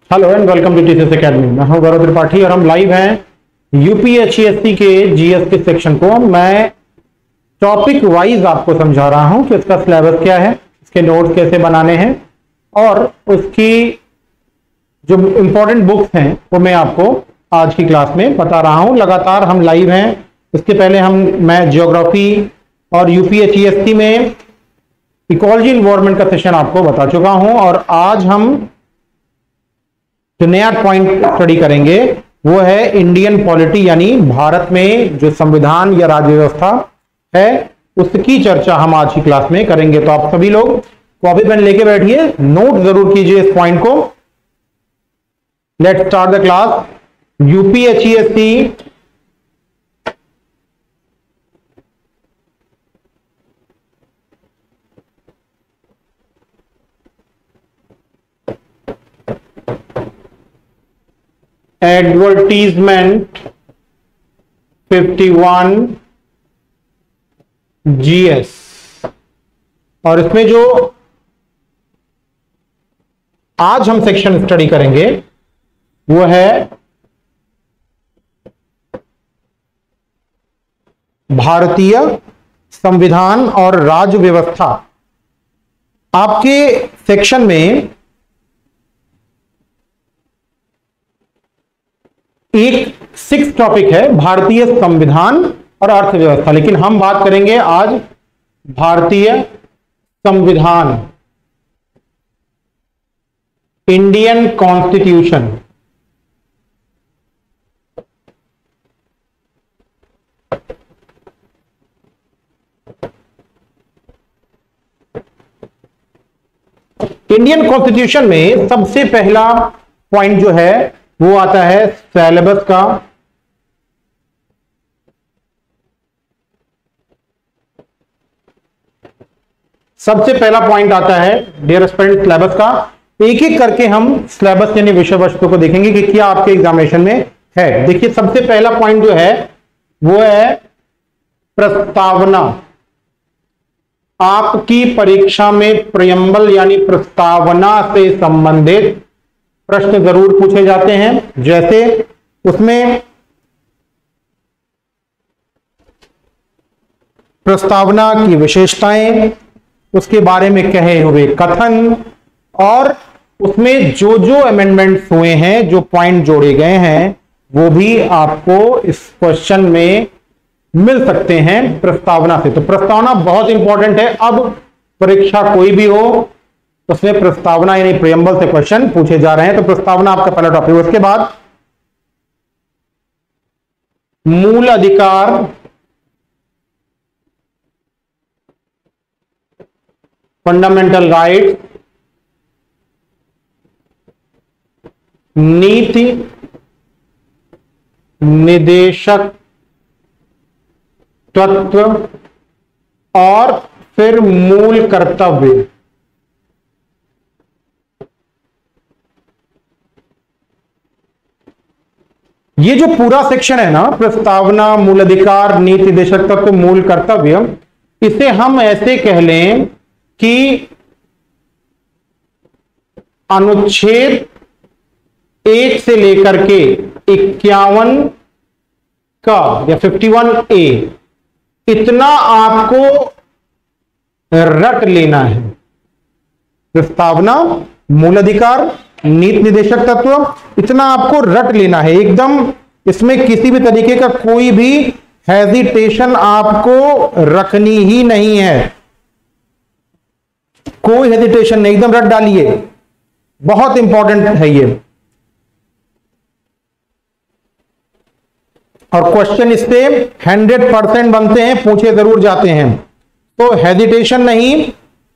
Hello and welcome to teachers academy. मैं हूं गौरव त्रिपाठी और हम लाइव हैं यूपीएससी के जीएस के सेक्शन को। मैं टॉपिक वाइज आपको समझा रहा हूं कि इसका सिलेबस क्या है, इसके नोट्स कैसे बनाने हैं और उसकी जो इंपॉर्टेंट बुक्स हैं वो मैं आपको आज की क्लास में बता रहा हूं। लगातार हम लाइव हैं। इसके पहले मैं ज्योग्राफी और यूपीएससी में इकोलॉजी एनवायरनमेंट का सेशन आपको बता चुका हूं और आज हम जो नया पॉइंट स्टडी करेंगे वो है इंडियन पॉलिटी, यानी भारत में जो संविधान या राज्य व्यवस्था है उसकी चर्चा हम आज की क्लास में करेंगे। तो आप सभी लोग कॉपी पेन लेके बैठिए, नोट जरूर कीजिए इस पॉइंट को। Let's start the class. UPSC advertisement 51 GS, और इसमें जो आज हम सेक्शन स्टडी करेंगे वो है भारतीय संविधान और राज्य व्यवस्था। आपके सेक्शन में एक 6 टॉपिक है, भारतीय संविधान और अर्थव्यवस्था, लेकिन हम बात करेंगे आज भारतीय संविधान, इंडियन कॉन्स्टिट्यूशन। इंडियन कॉन्स्टिट्यूशन में सबसे पहला पॉइंट जो है वो आता है सिलेबस का। सबसे पहला पॉइंट आता है डियर स्टूडेंट सिलेबस का। एक एक करके हम सिलेबस यानी विषय वस्तु को देखेंगे कि क्या आपके एग्जामिनेशन में है। देखिए, सबसे पहला पॉइंट जो है वो है प्रस्तावना। आपकी परीक्षा में प्रियम्बल यानी प्रस्तावना से संबंधित प्रश्न जरूर पूछे जाते हैं। जैसे उसमें प्रस्तावना की विशेषताएं, उसके बारे में कहे हुए कथन और उसमें जो जो अमेंडमेंट्स हुए हैं, जो पॉइंट जोड़े गए हैं, वो भी आपको इस क्वेश्चन में मिल सकते हैं प्रस्तावना से। तो प्रस्तावना बहुत इंपॉर्टेंट है। अब परीक्षा कोई भी हो उसमें प्रस्तावना यानी प्रियम्बल से क्वेश्चन पूछे जा रहे हैं। तो प्रस्तावना आपका पहला टॉपिक। उसके बाद मूल अधिकार, फंडामेंटल राइट, नीति निदेशक तत्व और फिर मूल कर्तव्य। ये जो पूरा सेक्शन है ना, प्रस्तावना, मूल अधिकार, नीति निदेशक तत्व, मूल कर्तव्य, इसे हम ऐसे कह लें कि अनुच्छेद 1 से लेकर के 51 का या 51A इतना आपको रट लेना है। प्रस्तावना, मूल अधिकार, नीति निदेशक तत्व, इतना आपको रट लेना है एकदम। इसमें किसी भी तरीके का कोई भी हेजिटेशन आपको रखनी ही नहीं है। कोई हेजिटेशन नहीं, एकदम रट डालिए। बहुत इंपॉर्टेंट है ये। और क्वेश्चन इससे 100% बनते हैं, पूछे जरूर जाते हैं। तो हेजिटेशन नहीं।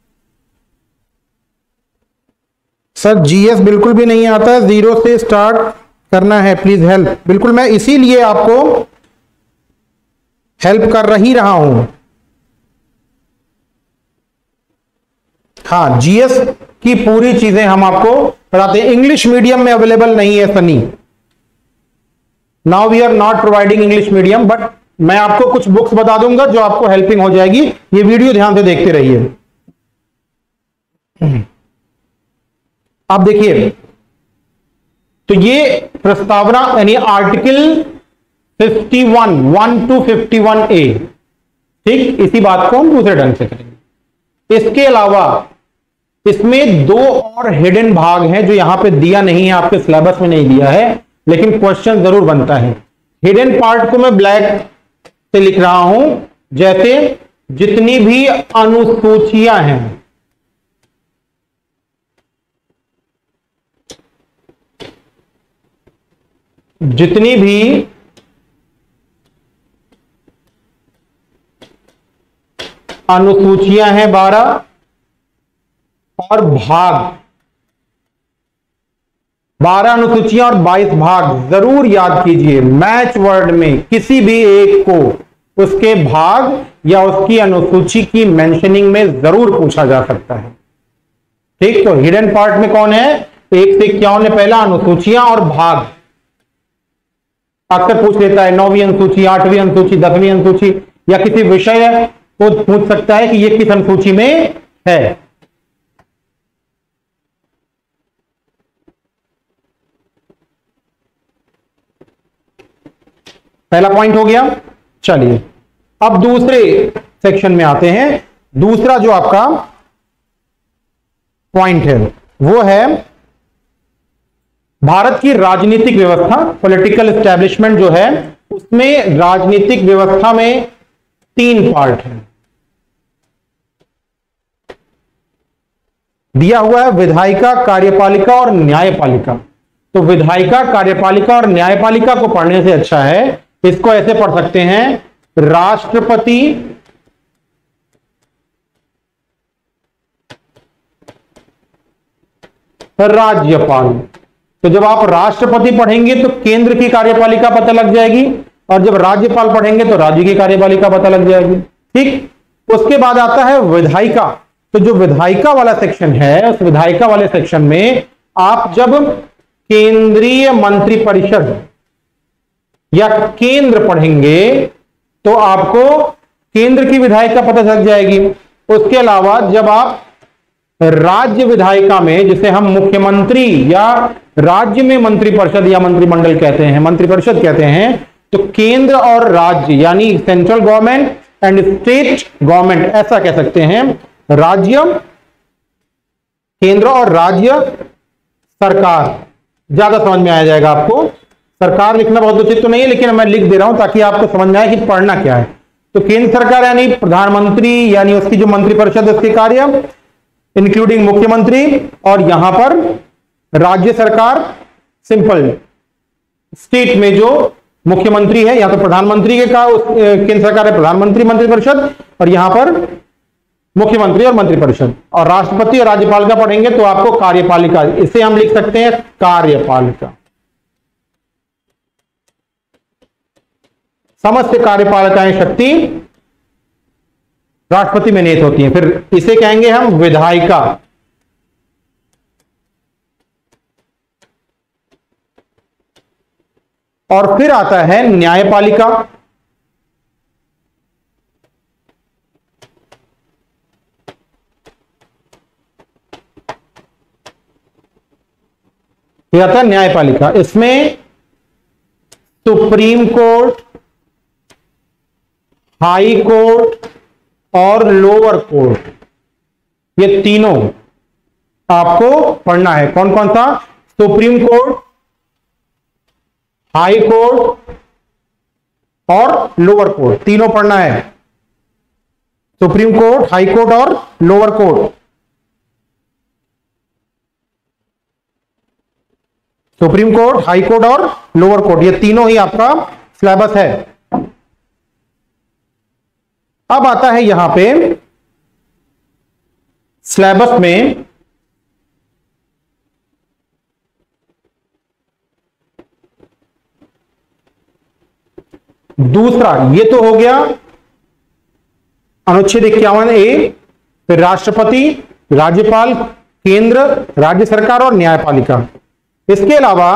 सर जीएस बिल्कुल भी नहीं आता है, 0 से स्टार्ट करना है, प्लीज हेल्प। बिल्कुल, मैं इसीलिए आपको हेल्प कर ही रहा हूं। हाँ, जीएस की पूरी चीजें हम आपको बताते हैं। इंग्लिश मीडियम में अवेलेबल नहीं है Sunny. Now we are not providing English medium, but मैं आपको कुछ बुक्स बता दूंगा जो आपको हेल्पिंग हो जाएगी। ये वीडियो ध्यान से देखते रहिए। अब देखिए, तो ये प्रस्तावना यानी आर्टिकल 51 1 to 51A, ठीक, इसी बात को हम दूसरे ढंग से करेंगे। इसके अलावा इसमें दो और हिडन भाग हैं जो यहां पे दिया नहीं है, आपके सिलेबस में नहीं दिया है, लेकिन क्वेश्चन जरूर बनता है। हिडन पार्ट को मैं ब्लैक से लिख रहा हूं, जैसे जितनी भी अनुसूचियां हैं, जितनी भी अनुसूचियां हैं 12 और भाग, 12 अनुसूचियां और 22 भाग, जरूर याद कीजिए। मैच वर्ड में किसी भी एक को उसके भाग या उसकी अनुसूची की मेंशनिंग में जरूर पूछा जा सकता है, ठीक। तो हिडन पार्ट में कौन है? 1 से 51 में पहला अनुसूचियां और भाग, अक्सर पूछ लेता है 9वीं अनुसूची, 8वीं अनुसूची, 10वीं अनुसूची, या किसी विषय को पूछ सकता है कि ये किस अनुसूची में है। पहला पॉइंट हो गया। चलिए अब दूसरे सेक्शन में आते हैं। दूसरा जो आपका पॉइंट है वो है भारत की राजनीतिक व्यवस्था, पॉलिटिकल एस्टेब्लिशमेंट जो है, उसमें राजनीतिक व्यवस्था में 3 पार्ट है। दिया हुआ है विधायिका, कार्यपालिका और न्यायपालिका। तो विधायिका, कार्यपालिका और न्यायपालिका को पढ़ने से अच्छा है इसको ऐसे पढ़ सकते हैं, राष्ट्रपति, राज्यपाल। तो जब आप राष्ट्रपति पढ़ेंगे तो केंद्र की कार्यपालिका पता लग जाएगी, और जब राज्यपाल पढ़ेंगे तो राज्य की कार्यपालिका पता लग जाएगी, ठीक। उसके बाद आता है विधायिका। तो जो विधायिका वाला सेक्शन है, उस विधायिका वाले सेक्शन में आप जब केंद्रीय मंत्रिपरिषद या केंद्र पढ़ेंगे तो आपको केंद्र की विधायिका पता लग जाएगी। उसके अलावा जब आप राज्य विधायिका में, जिसे हम मुख्यमंत्री या राज्य में मंत्रिपरिषद या मंत्रिमंडल कहते हैं, मंत्रिपरिषद कहते हैं, तो केंद्र और राज्य यानी central government and state government ऐसा कह सकते हैं। राज्य, केंद्र और राज्य सरकार, ज्यादा समझ में आ जाएगा आपको। सरकार लिखना बहुत उचित तो नहीं है, लेकिन मैं लिख दे रहा हूं ताकि आपको समझ में आए कि पढ़ना क्या है। तो केंद्र सरकार यानी प्रधानमंत्री, यानी उसकी जो मंत्रिपरिषद, उसके कार्य इंक्लूडिंग मुख्यमंत्री, और यहां पर राज्य सरकार, सिंपल स्टेट में जो मुख्यमंत्री है या तो प्रधानमंत्री के का केंद्र सरकार है प्रधानमंत्री मंत्रिपरिषद, और यहां पर मुख्यमंत्री और मंत्रिपरिषद। और राष्ट्रपति और राज्यपाल का पढ़ेंगे तो आपको कार्यपालिका, इसे हम लिख सकते हैं कार्यपालिका। समस्त कार्यपालिकाएं शक्ति राष्ट्रपति में निहित होती हैं, फिर इसे कहेंगे हम विधायिका। और फिर आता है न्यायपालिका। ये आता है न्यायपालिका। इसमें सुप्रीम कोर्ट, हाई कोर्ट और लोअर कोर्ट, ये तीनों आपको पढ़ना है। कौन कौन सा? सुप्रीम कोर्ट, हाई कोर्ट और लोअर कोर्ट, तीनों पढ़ना है। सुप्रीम कोर्ट, हाई कोर्ट और lower court. Supreme court, high court और लोअर कोर्ट, ये तीनों ही आपका सिलेबस है। अब आता है यहां पे सिलेबस में दूसरा, ये तो हो गया अनुच्छेद 51A, फिर राष्ट्रपति, राज्यपाल, केंद्र, राज्य सरकार और न्यायपालिका। इसके अलावा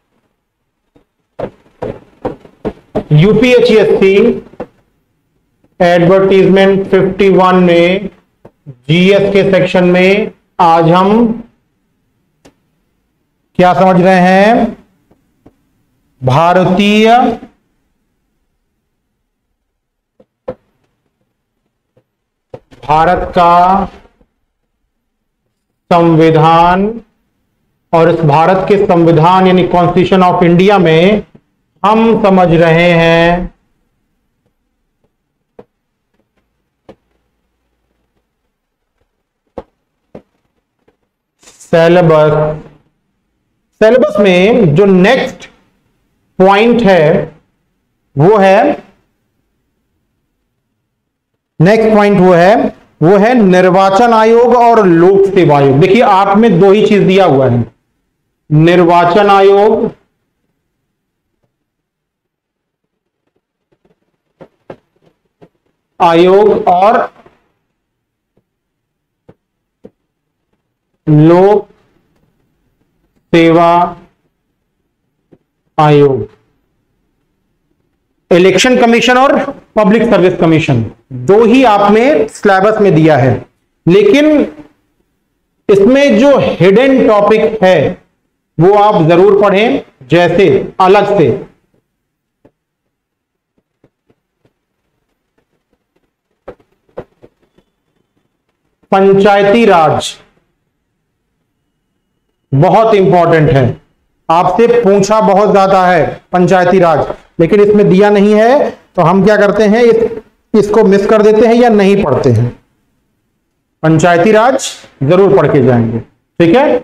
यूपीएससी एडवर्टीजमेंट 51 में जीएस के सेक्शन में आज हम क्या समझ रहे हैं? भारत का संविधान, और इस भारत के संविधान यानी कॉन्स्टिट्यूशन ऑफ इंडिया में हम समझ रहे हैं सिलेबस। सिलेबस में जो नेक्स्ट पॉइंट है वो है निर्वाचन आयोग और लोक सेवा आयोग। देखिए आप में दो ही चीज दिया हुआ है, निर्वाचन आयोग और लोक सेवा आयोग। इलेक्शन कमीशन और पब्लिक सर्विस कमीशन दो ही आप में सिलेबस में दिया है, लेकिन इसमें जो हिडन टॉपिक है वो आप जरूर पढ़ें। जैसे अलग से पंचायती राज बहुत इंपॉर्टेंट है, आपसे पूछा बहुत ज्यादा है पंचायती राज, लेकिन इसमें दिया नहीं है तो हम क्या करते हैं, इसको मिस कर देते हैं या नहीं पढ़ते हैं। पंचायती राज जरूर पढ़ के जाएंगे, ठीक है।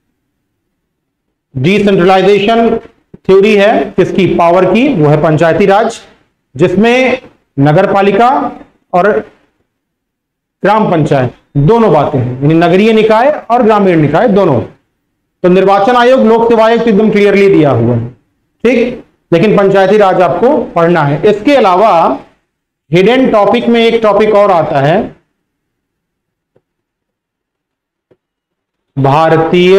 डिसेंट्रलाइजेशन थ्योरी है किसकी? पावर की, वो है पंचायती राज, जिसमें नगर पालिका और ग्राम पंचायत दोनों बातें हैं, यानी नगरीय निकाय और ग्रामीण निकाय दोनों। तो निर्वाचन आयोग, लोक सेवा आयोग तो एकदम क्लियरली दिया हुआ है, ठीक, लेकिन पंचायती राज आपको पढ़ना है। इसके अलावा हिडन टॉपिक में एक टॉपिक और आता है, भारतीय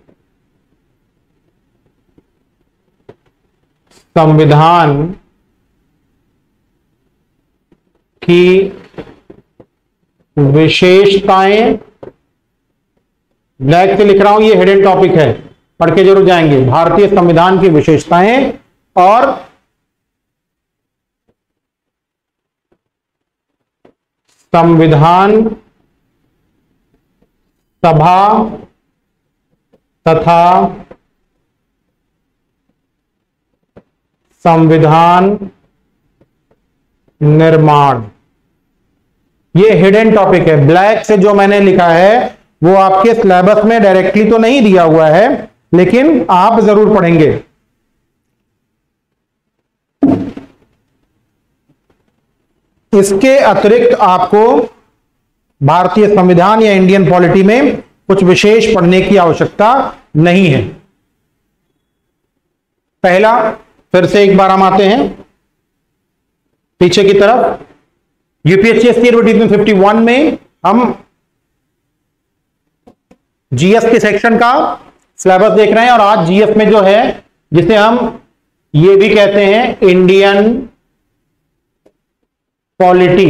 संविधान की विशेषताएं। ब्लैक से लिख रहा हूं, ये हिडन टॉपिक है, पढ़ के जरूर जाएंगे। भारतीय संविधान की विशेषताएं और संविधान सभा तथा संविधान निर्माण, ये हिडन टॉपिक है। ब्लैक से जो मैंने लिखा है वो आपके सिलेबस में डायरेक्टली तो नहीं दिया हुआ है, लेकिन आप जरूर पढ़ेंगे। इसके अतिरिक्त आपको भारतीय संविधान या इंडियन पॉलिटी में कुछ विशेष पढ़ने की आवश्यकता नहीं है। पहला, फिर से एक बार हम आते हैं पीछे की तरफ। यूपीएससी एडवर्टीजमेंट 51 में हम जीएस के सेक्शन का सिलेबस देख रहे हैं, और आज जीएस में जो है, जिसे हम ये भी कहते हैं इंडियन पॉलिटी,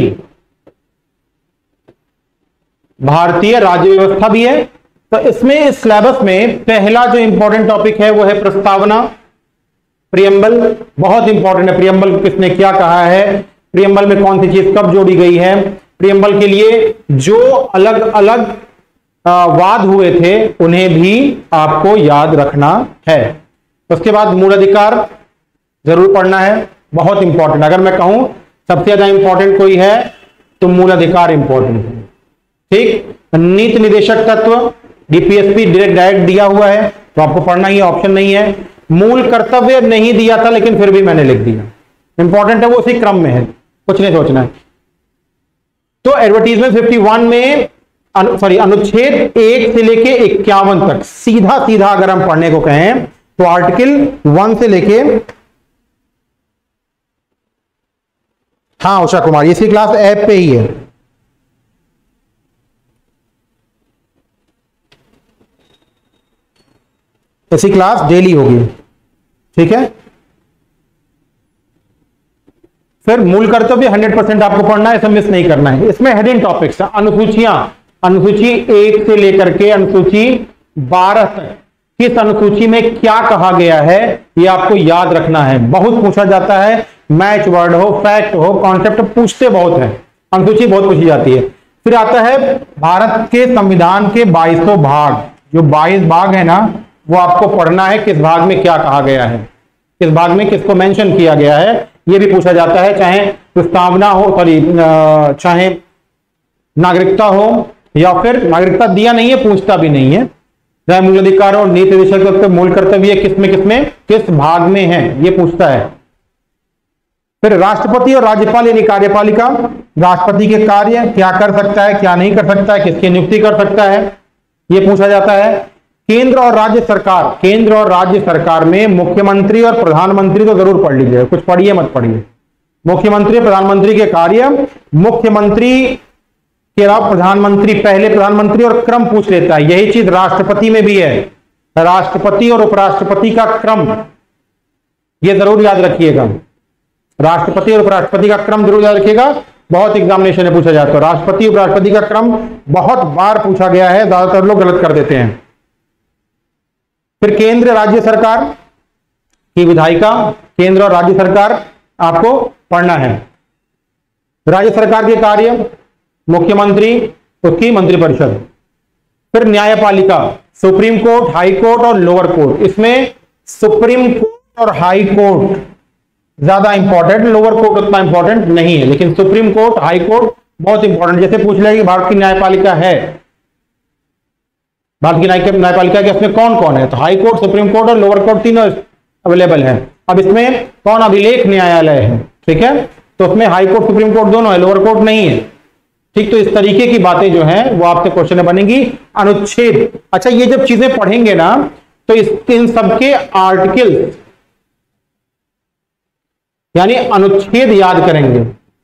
भारतीय राज्य व्यवस्था भी है। तो इसमें इस सिलेबस में पहला जो इंपॉर्टेंट टॉपिक है वो है प्रस्तावना, प्रियम्बल। बहुत इंपॉर्टेंट है प्रियम्बल, किसने क्या कहा है, प्रियम्बल में कौन सी चीज कब जोड़ी गई है, प्रियम्बल के लिए जो अलग अलग वाद हुए थे उन्हें भी आपको याद रखना है। उसके बाद मूल अधिकार जरूर पढ़ना है, बहुत इंपॉर्टेंट। अगर मैं कहूं सबसे ज्यादा इंपॉर्टेंट कोई है तो मूल अधिकार इंपॉर्टेंट है, ठीक। नीति निदेशक तत्व, डीपीएसपी डायरेक्ट दिया हुआ है तो आपको पढ़ना ही, ऑप्शन नहीं है। मूल कर्तव्य नहीं दिया था लेकिन फिर भी मैंने लिख दिया, इंपॉर्टेंट है, वो उसी क्रम में है, कुछ नहीं सोचना है। तो एडवर्टीजमेंट 51 में अनुच्छेद 1 से लेके 51 तक सीधा सीधा अगर हम पढ़ने को कहें तो आर्टिकल 1 से लेके, हाँ उषा कुमार, इसी क्लास ऐप पे ही है, ऐसी क्लास डेली होगी, ठीक है। फिर मूल कर्तव्य 100% आपको पढ़ना है, इसे मिस नहीं करना है। इसमें हेडिंग टॉपिक्स, अनुसूचियां, अनुसूची 1 से लेकर के अनुसूची 12 तक किस अनुसूची में क्या कहा गया है ये आपको याद रखना है। बहुत पूछा जाता है, मैच वर्ड हो, फैक्ट हो, कॉन्सेप्ट पूछते बहुत है, अनुसूची बहुत पूछी जाती है। फिर आता है भारत के संविधान के 22 भाग, जो 22 भाग है ना वो आपको पढ़ना है, किस भाग में क्या कहा गया है, किस भाग में किसको मेंशन किया गया है, ये भी पूछा जाता है। चाहे प्रस्तावना हो, चाहे नागरिकता हो, या फिर नागरिकता दिया नहीं है, पूछता भी नहीं है, चाहे मूल अधिकार और नीति निर्देशक मूल कर्तव्य किसमें किस भाग में है, ये पूछता है। फिर राष्ट्रपति और राज्यपाल यानी कार्यपालिका, राष्ट्रपति के कार्य क्या कर सकता है, क्या नहीं कर सकता है, किसकी नियुक्ति कर सकता है, ये पूछा जाता है। केंद्र और राज्य सरकार, केंद्र और राज्य सरकार में मुख्यमंत्री और प्रधानमंत्री तो जरूर पढ़ लीजिए, कुछ पढ़िए मत पढ़िए। मुख्यमंत्री प्रधानमंत्री के कार्य, मुख्यमंत्री के अलावा प्रधानमंत्री, पहले प्रधानमंत्री और क्रम पूछ लेता है, यही चीज राष्ट्रपति में भी है, राष्ट्रपति और उपराष्ट्रपति का क्रम, ये जरूर याद रखिएगा। राष्ट्रपति और उपराष्ट्रपति का क्रम जरूर याद रखिएगा, बहुत एग्जामिनेशन में पूछा जाता है। राष्ट्रपति उपराष्ट्रपति का क्रम बहुत बार पूछा गया है, ज्यादातर लोग गलत कर देते हैं। फिर केंद्र राज्य सरकार की विधायिका, केंद्र और राज्य सरकार आपको पढ़ना है। राज्य सरकार के कार्य, मुख्यमंत्री, उसकी मंत्रिपरिषद। फिर न्यायपालिका, सुप्रीम कोर्ट, हाई कोर्ट और लोअर कोर्ट। इसमें सुप्रीम कोर्ट और हाई कोर्ट ज्यादा इंपॉर्टेंट, लोअर कोर्ट उतना इंपॉर्टेंट नहीं है, लेकिन सुप्रीम कोर्ट, हाई कोर्ट बहुत इंपॉर्टेंट। जैसे पूछ लिया कि भारत की न्यायपालिका है, भारत की न्यायपालिका के इसमें कौन कौन है, तो हाई कोर्ट, सुप्रीम कोर्ट और लोअर कोर्ट तीनों अवेलेबल है। अब इसमें कौन अभिलेख न्यायालय है, ठीक है, तो उसमें हाई कोर्ट सुप्रीम कोर्ट दोनों है, लोअर कोर्ट नहीं है, ठीक। तो इस तरीके की बातें जो हैं वो आपसे क्वेश्चन में बनेंगी। अनुच्छेद, अच्छा ये जब चीजें पढ़ेंगे ना तो इन सबके आर्टिकल्स यानी अनुच्छेद याद करेंगे,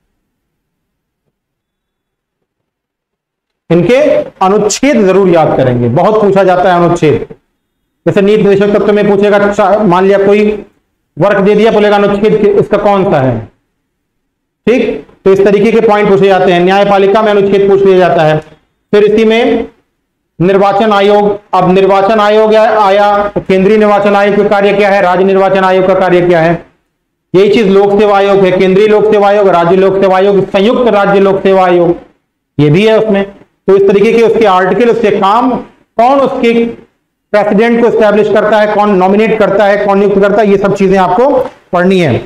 इनके अनुच्छेद जरूर याद करेंगे, बहुत पूछा जाता है अनुच्छेद। जैसे नीति निर्देशक तत्व में पूछेगा, मान लिया कोई वर्क दे दिया, बोलेगा अनुच्छेद इसका कौन सा है, ठीक। तो इस तरीके के पॉइंट पूछे जाते हैं। न्यायपालिका में अनुच्छेद पूछ लिया जाता है। फिर इसी में निर्वाचन आयोग, अब निर्वाचन आयोग आया तो केंद्रीय निर्वाचन आयोग का कार्य क्या है, राज्य निर्वाचन आयोग का कार्य क्या है, यही चीज लोक सेवा आयोग है, केंद्रीय लोक सेवा आयोग, राज्य लोक सेवा आयोग, संयुक्त राज्य लोक सेवा आयोग, ये भी है उसमें। तो इस तरीके के उसके आर्टिकल, उसके काम, कौन उसके प्रेसिडेंट को एस्टैब्लिश करता है, कौन नॉमिनेट करता है, कौन नियुक्त करता है, ये सब चीजें आपको पढ़नी है।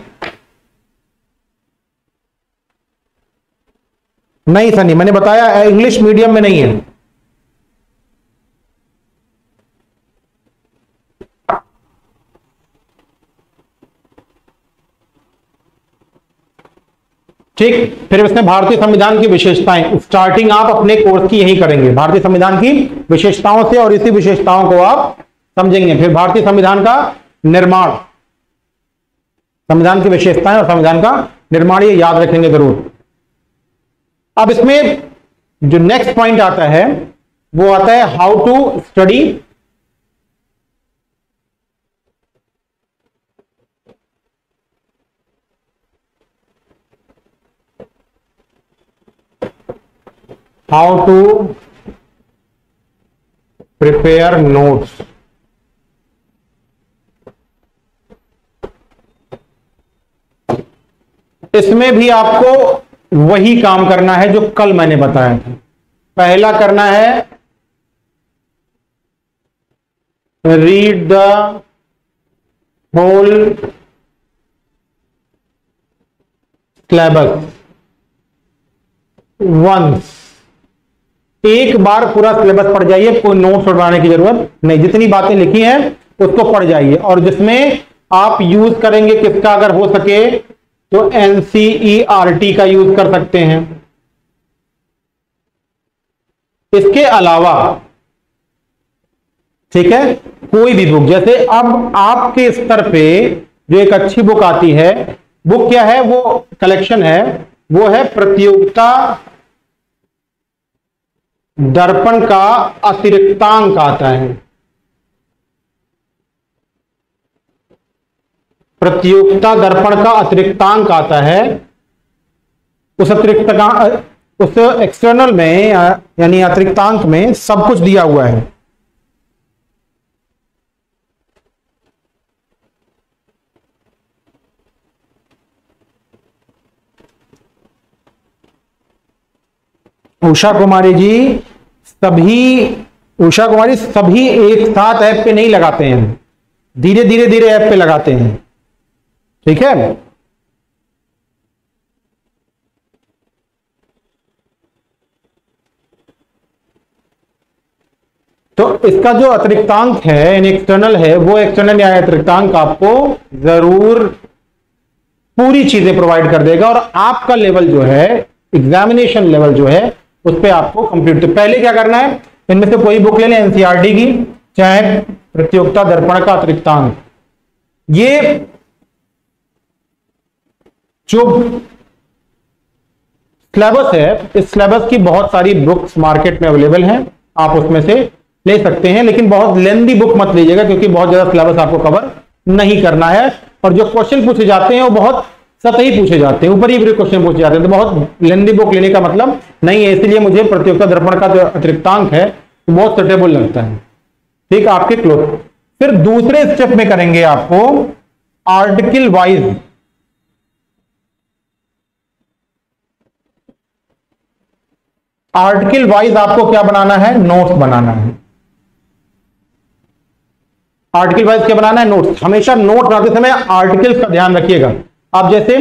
नहीं सनी, मैंने बताया इंग्लिश मीडियम में नहीं है। ठीक। फिर इसमें भारतीय संविधान की विशेषताएं, स्टार्टिंग आप अपने कोर्स की यही करेंगे, भारतीय संविधान की विशेषताओं से, और इसी विशेषताओं को आप समझेंगे। फिर भारतीय संविधान का निर्माण, संविधान की विशेषताएं और संविधान का निर्माण, ये याद रखेंगे जरूर। अब इसमें जो नेक्स्ट पॉइंट आता है वो आता है how to study how to prepare notes. इसमें भी आपको वही काम करना है जो कल मैंने बताया था। पहला करना है read the whole syllabus once, एक बार पूरा सिलेबस पढ़ जाइए, कोई नोट्स बनाने की जरूरत नहीं, जितनी बातें लिखी हैं उसको पढ़ जाइए। और जिसमें आप यूज करेंगे किसका, अगर हो सके तो एनसीईआरटी का यूज कर सकते हैं। इसके अलावा ठीक है, कोई भी बुक, जैसे अब आपके स्तर पे जो एक अच्छी बुक आती है, बुक क्या है, वो कलेक्शन है, वो है प्रतियोगिता दर्पण का अतिरिक्तांक आता है। प्रतियोगिता दर्पण का अतिरिक्तांक आता है, उस उस एक्सटर्नल में यानी अतिरिक्तांक में सब कुछ दिया हुआ है। उषा कुमारी जी, उषा कुमारी सभी एक साथ ऐप पे नहीं लगाते हैं, धीरे धीरे धीरे ऐप पे लगाते हैं, ठीक है। तो इसका जो अतिरिक्तांक है यानी एक्सटर्नल है, वो एक्सटर्नल या अतिरिक्तांक आपको जरूर पूरी चीजें प्रोवाइड कर देगा और आपका लेवल जो है, एग्जामिनेशन लेवल जो है, उस पर आपको कंप्लीट। तो पहले क्या करना है, इनमें से कोई बुक ले लें एनसीईआरटी की, चाहे प्रतियोगिता दर्पण का अतिरिक्तांक। ये जो सिलेबस है, इस सिलेबस की बहुत सारी बुक्स मार्केट में अवेलेबल हैं, आप उसमें से ले सकते हैं, लेकिन बहुत लेंदी बुक मत लीजिएगा क्योंकि बहुत ज्यादा सिलेबस आपको कवर नहीं करना है। और जो क्वेश्चन पूछे जाते हैं वो बहुत सतही पूछे जाते हैं, ऊपरी ऊपरी क्वेश्चन पूछे जाते हैं, तो बहुत लेंदी बुक लेने का मतलब नहीं है। इसलिए मुझे प्रतियोगिता दर्पण का जो अतिरिक्तांक है वो बहुत सुटेबल लगता है, ठीक, आपके क्लोज। फिर दूसरे स्टेप में करेंगे आपको आर्टिकल वाइज, आर्टिकल वाइज आपको क्या बनाना है, नोट्स बनाना है। आर्टिकल वाइज क्या बनाना है, नोट्स। हमेशा नोट बनाते समय आर्टिकल्स का ध्यान रखिएगा। आप जैसे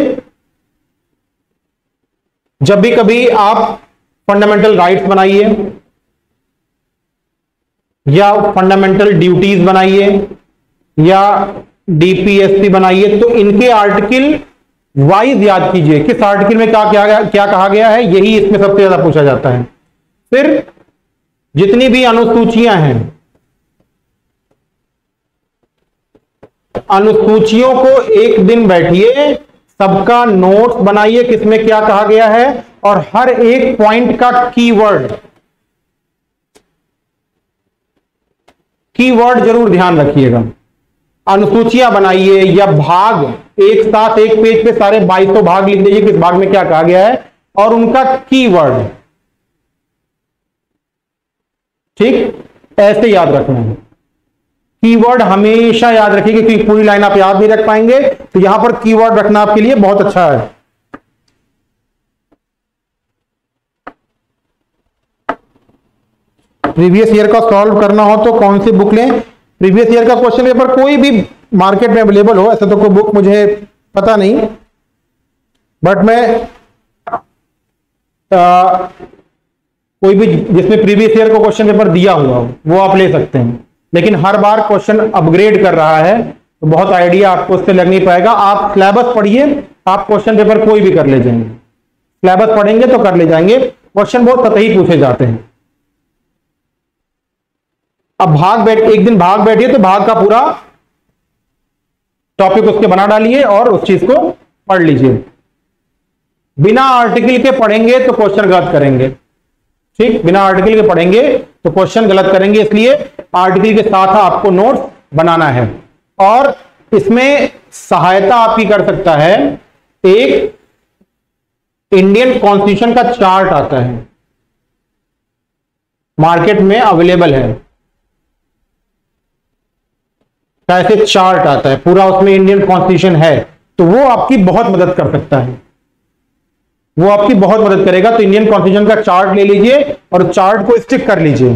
जब भी कभी आप फंडामेंटल राइट्स बनाइए या फंडामेंटल ड्यूटीज बनाइए या डीपीएससी बनाइए, तो इनके आर्टिकल वाइज याद कीजिए, किस आर्टिकल में क्या कहा गया है, यही इसमें सबसे ज्यादा पूछा जाता है। फिर जितनी भी अनुसूचियां हैं, अनुसूचियों को एक दिन बैठिए, सबका नोट्स बनाइए, किसमें क्या कहा गया है, और हर एक पॉइंट का कीवर्ड जरूर ध्यान रखिएगा। अनुसूचियां बनाइए या भाग, एक साथ एक पेज पे सारे 2200 भाग लिख दीजिए, किस भाग में क्या कहा गया है और उनका कीवर्ड, ठीक, ऐसे याद रखना है। कीवर्ड हमेशा याद रखिए क्योंकि पूरी लाइन आप याद नहीं रख पाएंगे, तो यहां पर कीवर्ड रखना आपके लिए बहुत अच्छा है। प्रीवियस ईयर का सॉल्व करना हो तो कौन सी बुक लें, प्रीवियस ईयर का क्वेश्चन पेपर कोई भी मार्केट में अवेलेबल हो, ऐसा तो कोई बुक मुझे पता नहीं, बट मैं कोई भी जिसमें प्रीवियस ईयर को क्वेश्चन पेपर दिया हुआ हो वो आप ले सकते हैं। लेकिन हर बार क्वेश्चन अपग्रेड कर रहा है तो बहुत आइडिया आपको उससे लग नहीं पाएगा। आप सिलेबस पढ़िए, आप क्वेश्चन पेपर कोई भी कर ले जाएंगे, सिलेबस पढ़ेंगे तो कर ले जाएंगे। क्वेश्चन बहुत सतही पूछे जाते हैं। अब एक दिन भाग बैठिए तो भाग का पूरा टॉपिक उसके बना डालिए और उस चीज को पढ़ लीजिए। बिना आर्टिकल के पढ़ेंगे तो क्वेश्चन गलत करेंगे, ठीक, बिना आर्टिकल के पढ़ेंगे तो क्वेश्चन गलत करेंगे, इसलिए आर्टिकल के साथ आपको नोट्स बनाना है। और इसमें सहायता आपकी कर सकता है, एक इंडियन कॉन्स्टिट्यूशन का चार्ट आता है, मार्केट में अवेलेबल है, कैसे चार्ट आता है पूरा, उसमें इंडियन कॉन्स्टिट्यूशन है, तो वो आपकी बहुत मदद कर सकता है, वो आपकी बहुत मदद करेगा। तो इंडियन कॉन्स्टिट्यूशन का चार्ट ले लीजिए और चार्ट को स्टिक कर लीजिए।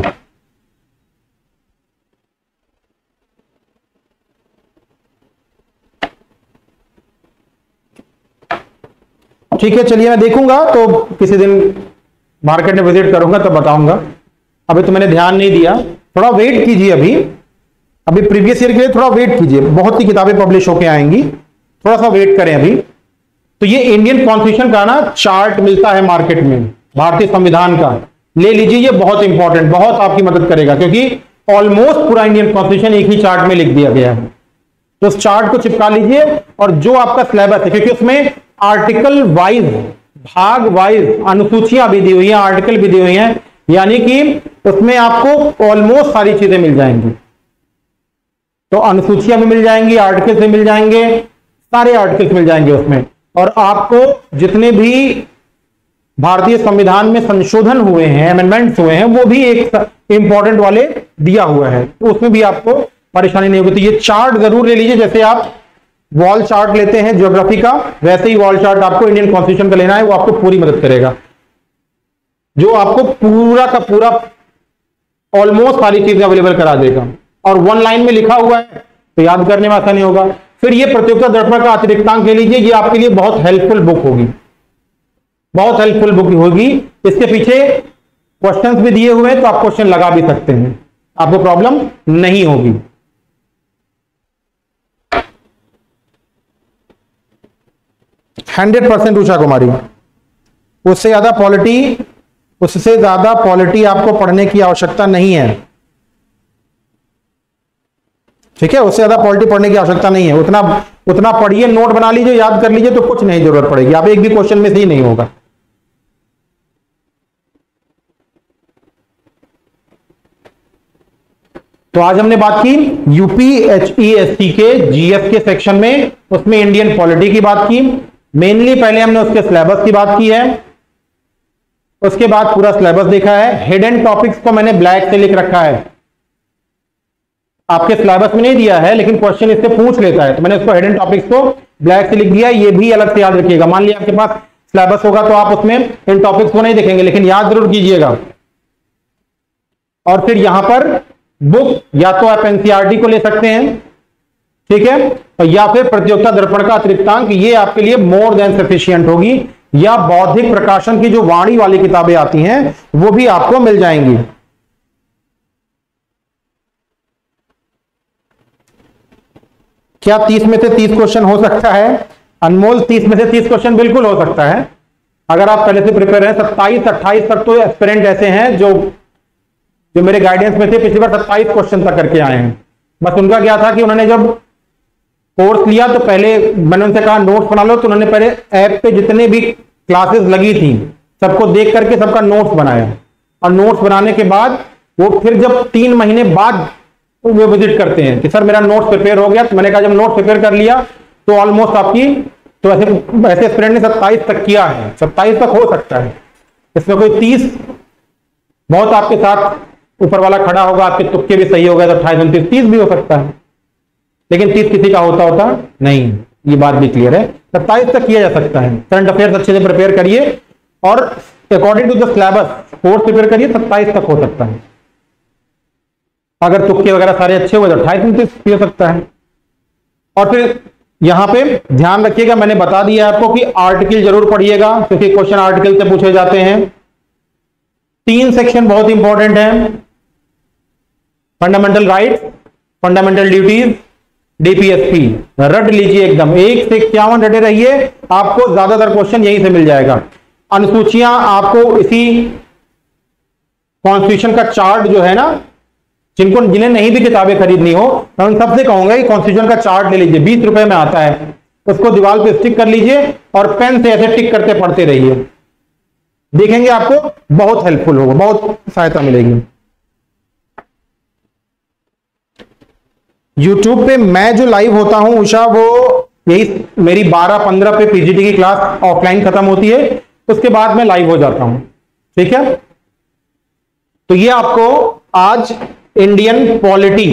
ठीक है, चलिए मैं देखूंगा तो किसी दिन मार्केट में विजिट करूंगा तो बताऊंगा, अभी तो मैंने ध्यान नहीं दिया, थोड़ा वेट कीजिए। अभी प्रीवियस ईयर के लिए थोड़ा वेट कीजिए, बहुत सी किताबें पब्लिश होके आएंगी, थोड़ा सा वेट करें अभी। तो ये इंडियन कॉन्स्टिट्यूशन का ना चार्ट मिलता है मार्केट में, भारतीय संविधान का, ले लीजिए, ये बहुत इंपॉर्टेंट, बहुत आपकी मदद करेगा क्योंकि ऑलमोस्ट पूरा इंडियन कॉन्स्टिट्यूशन एक ही चार्ट में लिख दिया गया है। तो उस चार्ट को चिपका लीजिए और जो आपका सिलेबस है, क्योंकि उसमें आर्टिकल वाइज, भाग वाइज अनुसूचियां भी दी हुई हैं, आर्टिकल भी दी हुई हैं, यानी कि उसमें आपको ऑलमोस्ट सारी चीजें मिल जाएंगी। तो अनुसूचियां भी मिल जाएंगी, आर्टिकल्स भी मिल जाएंगे, सारे आर्टिकल्स मिल जाएंगे उसमें। और आपको जितने भी भारतीय संविधान में संशोधन हुए हैं, अमेंडमेंट्स हुए हैं, वो भी एक इंपॉर्टेंट वाले दिया हुआ है, तो उसमें भी आपको परेशानी नहीं होगी। तो ये चार्ट जरूर ले लीजिए, जैसे आप वॉल चार्ट लेते हैं ज्योग्राफी का, वैसे ही वॉल चार्ट आपको इंडियन कॉन्स्टिट्यूशन का लेना है, वो आपको पूरी मदद करेगा, जो आपको पूरा का पूरा ऑलमोस्ट सारी चीजें अवेलेबल करा देगा। और वन लाइन में लिखा हुआ है तो याद करने में आसानी होगा। फिर ये प्रतियोगिता दर्पण का अतिरिक्तांक ले लीजिए, ये आपके लिए बहुत हेल्पफुल बुक होगी, बहुत हेल्पफुल बुक होगी। इसके पीछे क्वेश्चंस भी दिए हुए हैं, तो आप क्वेश्चन लगा भी सकते हैं, आपको प्रॉब्लम नहीं होगी। हंड्रेड % उषा कुमारी, उससे ज्यादा पॉलिटी आपको पढ़ने की आवश्यकता नहीं है, ठीक है, उससे ज्यादा पॉलिटी पढ़ने की आवश्यकता नहीं है। उतना पढ़िए, नोट बना लीजिए, याद कर लीजिए, तो कुछ नहीं जरूरत पड़ेगी, आप एक भी क्वेश्चन में से ही नहीं होगा। तो आज हमने बात की यूपीएचईएससी के जीएस के सेक्शन में, उसमें इंडियन पॉलिटी की बात की। मेनली पहले हमने उसके सिलेबस की बात की है, उसके बाद पूरा सिलेबस देखा है। हिडन टॉपिक्स को मैंने ब्लैक से लिख रखा है, आपके सिलेबस में नहीं दिया है, लेकिन क्वेश्चन इससे पूछ लेता है, तो मैंने उसको हिडन टॉपिक्स को ब्लैक से लिख दिया। ये भी अलग से याद रखिएगा, मान लिया आपके पास सिलेबस होगा तो आप उसमें इन टॉपिक्स को नहीं देखेंगे, लेकिन याद जरूर कीजिएगा। और फिर यहां पर बुक या तो आप एनसीईआरटी को ले सकते हैं, ठीक है, या फिर प्रतियोगिता दर्पण का अतिरिक्तांक, ये आपके लिए मोर देन सफिशिएंट होगी। या बौद्धिक प्रकाशन की जो वाणी वाली किताबें आती हैं वो भी आपको मिल जाएंगी। क्या 30 में से 30 क्वेश्चन हो सकता है? अनमोल, 30 में से 30 क्वेश्चन बिल्कुल हो सकता है, अगर आप पहले से प्रिपेयर हैं। 27-28 तक तो एस्पिरेंट ऐसे हैं जो मेरे गाइडेंस में थे, पिछली बार 27 क्वेश्चन तक करके आए हैं। बस उनका क्या था कि उन्होंने जब कोर्स लिया तो पहले मैंने उनसे कहा नोट्स बना लो, तो उन्होंने पहले ऐप पे जितने भी क्लासेस लगी थी सबको देख करके सबका नोट्स बनाया, और नोट्स बनाने के बाद वो फिर जब 3 महीने बाद वो विजिट करते हैं कि सर मेरा नोट्स प्रिपेयर हो गया, तो मैंने कहा जब नोट्स प्रिपेयर कर लिया तो ऑलमोस्ट आपकी, तो ऐसे स्टूडेंट ने 27 तक किया है, 27 तक हो सकता है, इसमें कोई 30 बहुत आपके साथ ऊपर वाला खड़ा होगा, आपके तुक्के भी सही हो गए तो 28-29 30 भी हो सकता है, लेकिन 30 किसी का होता नहीं, ये बात भी क्लियर है। 27 तक किया जा सकता है। करंट अफेयर्स अच्छे से प्रिपेयर करिए और according to the syllabus course prepare करिए, 27 तक हो सकता है। अगर तुक्के वगैरह सारे अच्छे हुए तो 28-29 भी हो सकता है। और फिर यहां पे ध्यान रखिएगा, मैंने बता दिया आपको कि आर्टिकल जरूर पढ़िएगा, क्योंकि क्वेश्चन आर्टिकल से पूछे जाते हैं। 3 सेक्शन बहुत इंपॉर्टेंट है, fundamental rights, fundamental duties, DPSP, रट लीजिए एकदम, 1 से 51 रटे रहिए, आपको ज्यादातर क्वेश्चन यहीं से मिल जाएगा। अनुसूचियां आपको इसी कॉन्स्टिट्यूशन का चार्ट जो है ना, जिन्हें नहीं भी किताबें खरीदनी हो, मैं उन सबसे कहूंगा कि कॉन्स्टिट्यूशन का चार्ट ले लीजिए, 20 रुपए में आता है, उसको दीवार पे स्टिक कर लीजिए और पेन से ऐसे टिक करते पढ़ते रहिए, देखेंगे आपको बहुत हेल्पफुल होगा, बहुत सहायता मिलेगी। YouTube पे मैं जो लाइव होता हूं उषा, वो यही मेरी 12-15 पे पीजीटी की क्लास ऑफलाइन खत्म होती है, उसके बाद मैं लाइव हो जाता हूं, ठीक है। तो ये आपको आज इंडियन पॉलिटी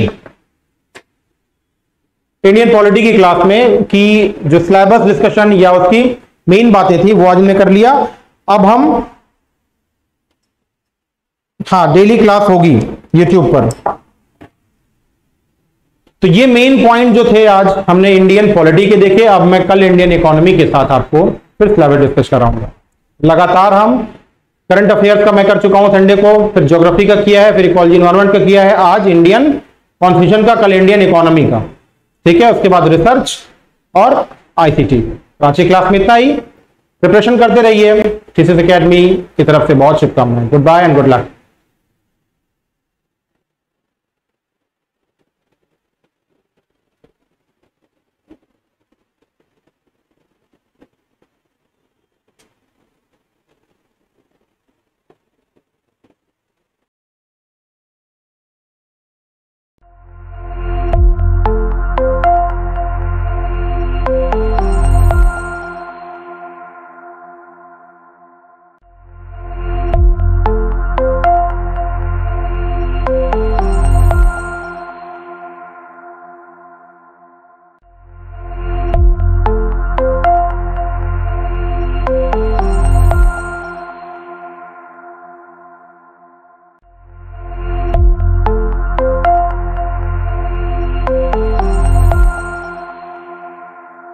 की क्लास में की जो सिलेबस डिस्कशन या उसकी मेन बातें थी वो आज हमने कर लिया। अब हम, हाँ, डेली क्लास होगी YouTube पर। तो ये मेन पॉइंट जो थे आज हमने इंडियन पॉलिटी के देखे। अब मैं कल इंडियन इकोनॉमी के साथ आपको फिर सिलेबस डिस्कस कराऊंगा। लगातार हम करंट अफेयर्स का मैं कर चुका हूं संडे को, फिर ज्योग्राफी का किया है, फिर इकोलॉजी एनवायरनमेंट का किया है, आज इंडियन कॉन्स्टिट्यूशन का, कल इंडियन इकोनॉमी का, ठीक है। उसके बाद रिसर्च और आईसीटी। आज की क्लास में इतना ही, प्रिपरेशन करते रहिए। थीसिस एकेडमी की तरफ से बहुत शुभकामनाएं। Good bye and good luck.